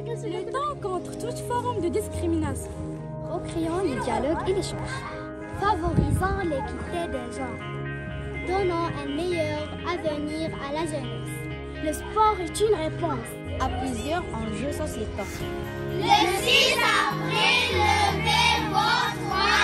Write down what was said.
Luttant contre toute forme de discrimination. Recréant le dialogue et l'échange. Favorisant l'équité des genres. Donnant un meilleur avenir à la jeunesse. Le sport est une réponse à plusieurs enjeux sociétaux. Le 6 avril, levez vos voix.